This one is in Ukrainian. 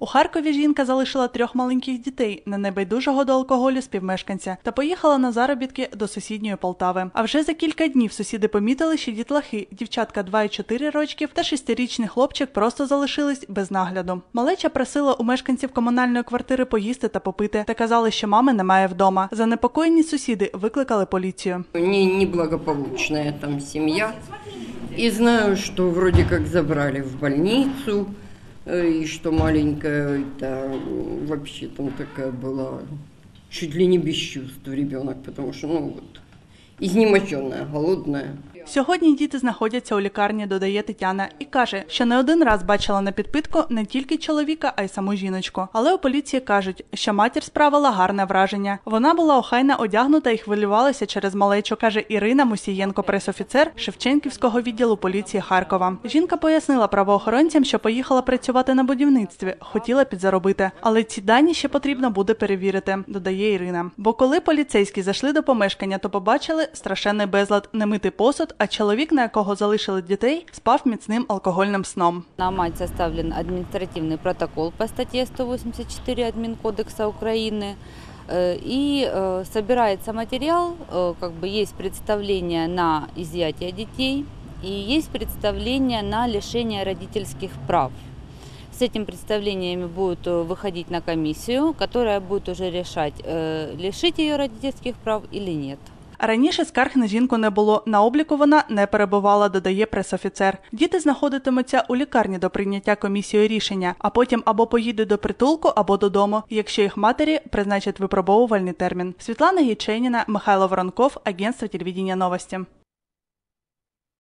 У Харкові жінка залишила 3 маленьких дітей на небайдужого до алкоголю співмешканця та поїхала на заробітки до сусідньої Полтави. А вже за кілька днів сусіди помітили, що дітлахи, дівчатка 2 і 4 рочків та 6-річний хлопчик просто залишились без нагляду. Малеча просила у мешканців комунальної квартири поїсти та попити та казали, що мами немає вдома. Занепокоєні сусіди викликали поліцію. Неблагополучная там семья. И знаю, что вроде как забрали в больницу, и что маленькая, это вообще там такая была, чуть ли не без чувств ребенок, потому что, изнеможенная, голодная. Сьогодні діти знаходяться у лікарні, додає Тетяна, і каже, що не один раз бачила на підпитку не тільки чоловіка, а й саму жіночку. Але у поліції кажуть, що матір справила гарне враження. Вона була охайно одягнута і хвилювалася через малечу, каже Ірина Мусієнко, пресофіцер Шевченківського відділу поліції Харкова. Жінка пояснила правоохоронцям, що поїхала працювати на будівництві, хотіла підзаробити. Але ці дані ще потрібно буде перевірити, додає Ірина. Бо коли поліцейські зайшли до помешкання, то побачили страшенний безлад, немитий посуд, а чоловік, на якого залишили дітей, спав міцним алкогольним сном. На мать составлен административный протокол по статье 184 Админкодекса Украины. И собирается материал, есть представление на изъятие детей и есть представление на лишение родительских прав. С этим представлениями будут выходить на комиссию, которая будет уже решать, лишить ее родительских прав или нет. Раніше скарг на жінку не було, на обліку вона не перебувала, додає пресофіцер. Діти знаходитимуться у лікарні до прийняття комісією рішення, а потім або поїдуть до притулку, або додому, якщо їх матері призначать випробовувальний термін. Світлана Гіченіна, Михайло Воронков, Агентство телевидения новости.